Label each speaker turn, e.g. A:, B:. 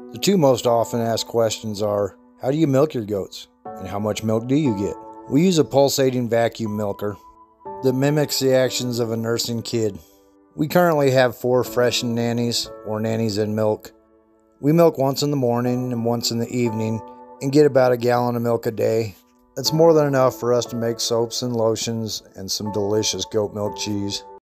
A: The two most often asked questions are, how do you milk your goats? And how much milk do you get? We use a pulsating vacuum milker that mimics the actions of a nursing kid. We currently have 4 freshened nannies, or nannies in milk. We milk once in the morning and once in the evening and get about 1 gallon of milk a day. That's more than enough for us to make soaps and lotions and some delicious goat milk cheese.